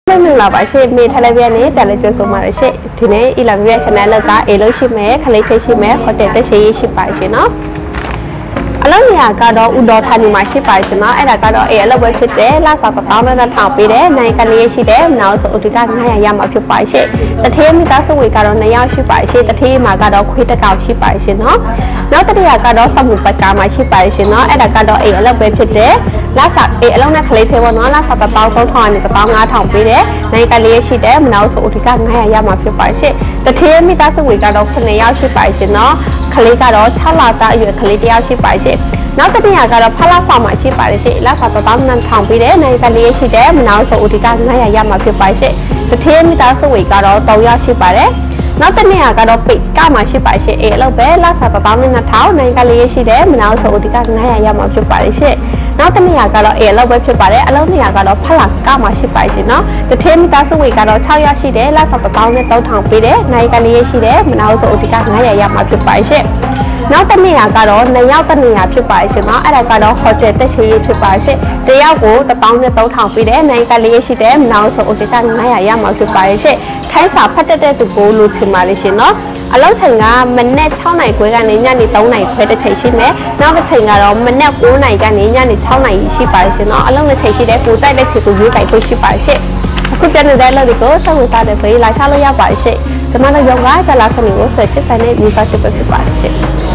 ไม่มีหลับอาชีพมีทะเลเวียนี้แต่เราจะสมัยชีทีนี้อีหลังเวียชนะเลิกก็เอลุชิเมะคลิกเทชิเมะเขาเตะชีชิไปใช่เนาะแล้วเนี่ยก็ดออุดรธานีมาชิไปใช่ไหมไอ้ดาก็ดอแล้วเว็บพิเศษล่าสุดตอนนั้นทางปีเด้ในการเลี้ยงชีเด้หนาวสุดที่การง่ายยามมาพิไปใช่แต่ที่มีตาสวยก็ดอในยาวชิไปใช่แต่ที่มาก็ดอคุยตะเกาชิไปใช่เนาะแล้วแต่ที่ก็ดอสมุนปากกามาชิไปใช่เนาะไอ้ดาก็ดอแล้วเว็บพิเศษล่าสุดแล้วในคลิปเทวันเนาะล่าสุดตอนต้นทอนนี่ก็ต้องงาทางปีเด้ในการเลี้ยงชีเด้หนาวสุดที่การง่ายยามมาพิไปใช่แต่ที่มีตาสวยก็ดอคนในยาวชิไปใช่เนาะคลิปก็ดอชาลาตาอยู่คลิปยาวชิไปใช่နောက်တနည်းကတော့ဖလာဆောင်မှာရှိပါတယ်ရှင့်လက်ဆောင်တောင်းနှံထောင်ပြီးတဲ့နိုင်ကလေးရှိတဲ့မနောက်ဆိုဥတီက900ရမှာဖြစ်ပါရှင့်တထင်းမိသားစုဝေကတော့3ရရှိပါတယ်နောက်တနည်းကတော့ပိတ်ကမှာရှိပါရှင့်အဲ့လောက်ပဲလက်ဆောင်တောင်းနှံထောင်နိုင်ကလေးရှိတဲ့မနောက်ဆိုဥတီက900ရမှာဖြစ်ပါတယ်ရှင့်နောက်တနည်းကတော့အဲ့လောက်ပဲဖြစ်ပါတယ်အလုံးနေရာကတော့ဖလာကမှာရှိပါရှင့်နော်တထင်းမိသားစုဝေကတော့6ရရှိတဲ့လက်ဆောင်တောင်းနဲ့3ထောင်ပြီးတဲ့နိုင်ကလေးရှိတဲ့မနောက်ဆိုဥတီက900ရမှာဖြစ်ပါရှင့်နောက်တနေ့ကတော့2ရောက်တနေ့ဖြစ်ပါရှင်เนาะအဲ့ဒါကတော့ဟိုတယ်တက်ရှိရေးဖြစ်ပါရှင်တယောက်ကို1300ပြီးတဲ့နိုင်ကလေးရှိတဲ့မနောက်ဆိုအိုတီက900ရမှာဖြစ်ပါရှင်ထိုင်းစာဖတ်တတ်တဲ့သူကိုလိုချင်ပါလေရှင်เนาะအလောက်ချိန်ကမနေ့6နိုင်ခွဲကနေညနေ3နိုင်ခွဲတစ်ချိန်ရှိမယ်နောက်တစ်ချိန်ကတော့မနေ့9နိုင်ကနေညနေ6နိုင်ရှိပါရှင်เนาะအလုံးနဲ့ချိန်ရှိတဲ့ကိုကြိုက်တဲ့ချိန်ကိုရွေးကြိုက်ဖို့ရှိပါရှင်အခုပြန်နေတဲ့လို့ဒီကိုစောင့်ဝင်စားတဲ့ဆိုရင်လာချလို့ရပါရှင်ကျွန်မတို့ယောဂဂျလာစနေကိုဆက်ရှိဆိုင်တဲ့မျိုးစားတစ်ပဲဖြစ်ပါရှင်